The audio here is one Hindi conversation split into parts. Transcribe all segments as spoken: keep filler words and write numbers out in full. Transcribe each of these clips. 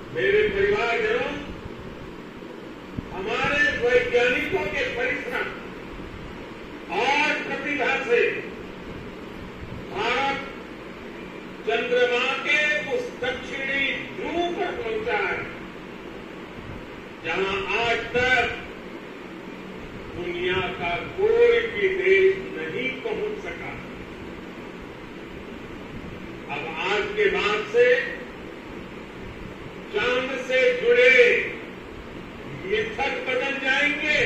मेरे परिवारजनों, हमारे वैज्ञानिकों के परिश्रम और प्रतिभा से भारत चंद्रमा के उस दक्षिणी ध्रुव पर पहुंचा है जहां आज तक दुनिया का कोई भी देश नहीं पहुंच सका। अब आज के बाद से चांद से जुड़े मिथक बदल जाएंगे,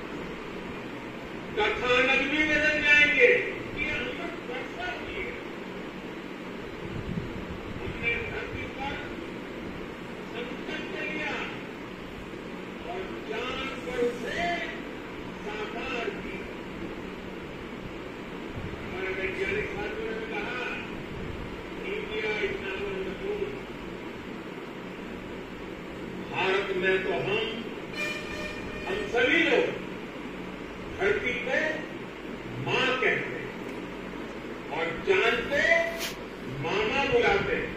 कथानक भी बदल जाएंगे कि अमृत वर्षा हुई है। हमने धरती पर संकट लिया और चांद पर से साकार किया। हमारे वैज्ञानिक साथियों ने कहा, India is now on the moon. Bharat में तो हम हम सभी लोग धरती पे मां कहते हैं और चांद पे मामा बुलाते हैं।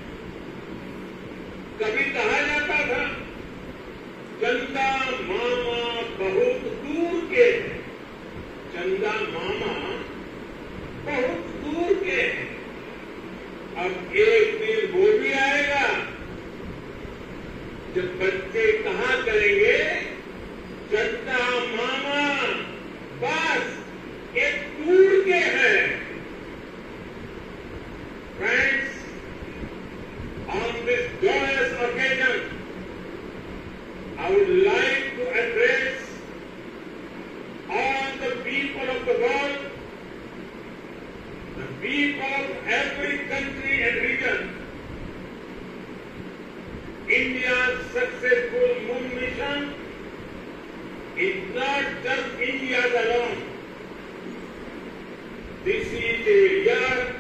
कभी कहा जाता था चंदा मामा बहुत दूर के हैं, चंदा मामा बहुत दूर के हैं। अब एक दिन वो भी आएगा जब बच्चे कहा करेंगे चंदा मामा बस एक दूर के हैं। Friends, on this joyous occasion, I would like to address all the people of the world, the people of every country and region. India's successful moon mission is not just India's alone. This is a year